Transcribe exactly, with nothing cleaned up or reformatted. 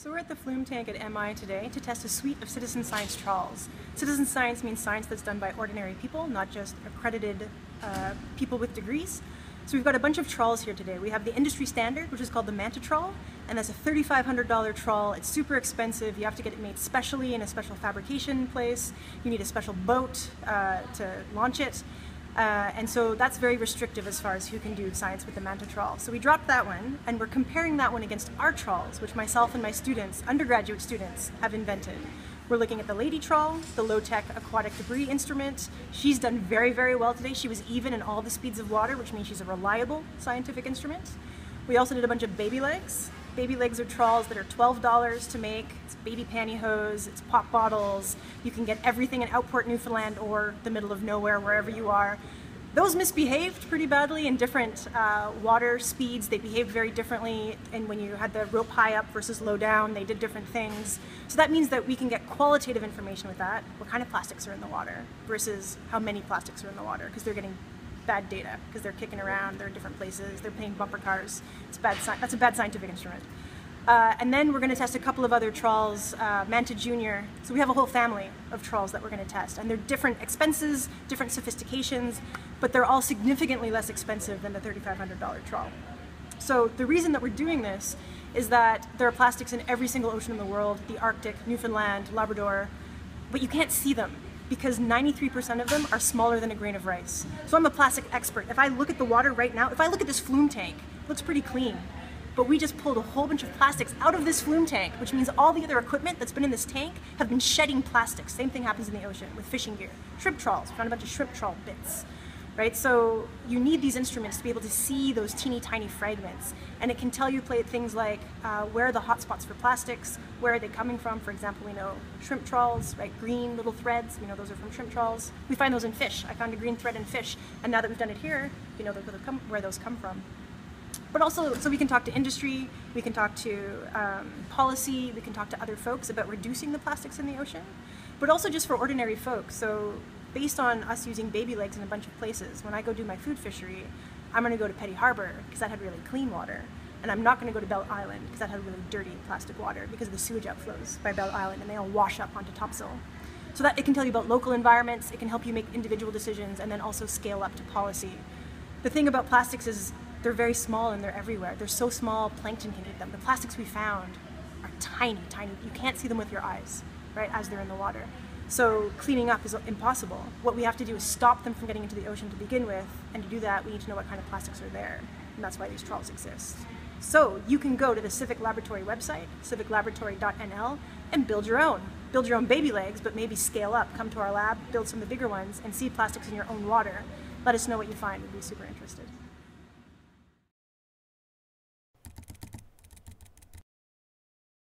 So we're at the flume tank at M I today to test a suite of citizen science trawls. Citizen science means science that's done by ordinary people, not just accredited uh, people with degrees. So we've got a bunch of trawls here today. We have the industry standard, which is called the manta trawl, and that's a thirty-five hundred dollar trawl. It's super expensive. You have to get it made specially in a special fabrication place. You need a special boat uh, to launch it. Uh, and so that's very restrictive as far as who can do science with the manta trawl. So we dropped that one, and we're comparing that one against our trawls, which myself and my students, undergraduate students, have invented. We're looking at the lady trawl, the low-tech aquatic debris instrument. She's done very, very well today. She was even in all the speeds of water, which means she's a reliable scientific instrument. We also did a bunch of baby legs. Baby legs are trawls that are twelve dollars to make. It's baby pantyhose, it's pop bottles. You can get everything in Outport, Newfoundland, or the middle of nowhere, wherever you are. Those misbehaved pretty badly in different uh, water speeds. They behaved very differently, and when you had the rope high up versus low down, they did different things. So that means that we can get qualitative information with that. What kind of plastics are in the water versus how many plastics are in the water, because they're getting bad data, because they're kicking around, they're in different places, they're paying bumper cars. It's bad. That's a bad scientific instrument. Uh, and then we're going to test a couple of other trawls, uh, Manta Junior. So we have a whole family of trawls that we're going to test, and they're different expenses, different sophistications, but they're all significantly less expensive than the thirty-five hundred dollar trawl. So the reason that we're doing this is that there are plastics in every single ocean in the world, the Arctic, Newfoundland, Labrador, but you can't see them, because ninety-three percent of them are smaller than a grain of rice. So I'm a plastic expert. If I look at the water right now, if I look at this flume tank, it looks pretty clean. But we just pulled a whole bunch of plastics out of this flume tank, which means all the other equipment that's been in this tank have been shedding plastics. Same thing happens in the ocean with fishing gear. Shrimp trawls, we found a bunch of shrimp trawl bits. Right? So you need these instruments to be able to see those teeny tiny fragments, and it can tell you things like uh, where are the hot spots for plastics, where are they coming from. For example, we know shrimp trawls, right? Green little threads, we know those are from shrimp trawls. We find those in fish. I found a green thread in fish, and now that we've done it here, we know where those come from. But also, so we can talk to industry, we can talk to um, policy, we can talk to other folks about reducing the plastics in the ocean, but also just for ordinary folks. So based on us using baby legs in a bunch of places, when I go do my food fishery, I'm going to go to Petty Harbor because that had really clean water, and I'm not going to go to Bell Island because that had really dirty plastic water because of the sewage outflows by Bell Island, and they all wash up onto topsoil. So that it can tell you about local environments, it can help you make individual decisions, and then also scale up to policy. The thing about plastics is they're very small and they're everywhere. They're so small, plankton can eat them. The plastics we found are tiny, tiny. You can't see them with your eyes, right, as they're in the water. So cleaning up is impossible. What we have to do is stop them from getting into the ocean to begin with, and to do that, we need to know what kind of plastics are there, and that's why these trawls exist. So you can go to the Civic Laboratory website, civic laboratory dot N L, and build your own. Build your own baby legs, but maybe scale up. Come to our lab, build some of the bigger ones, and see plastics in your own water. Let us know what you find. We'd be super interested.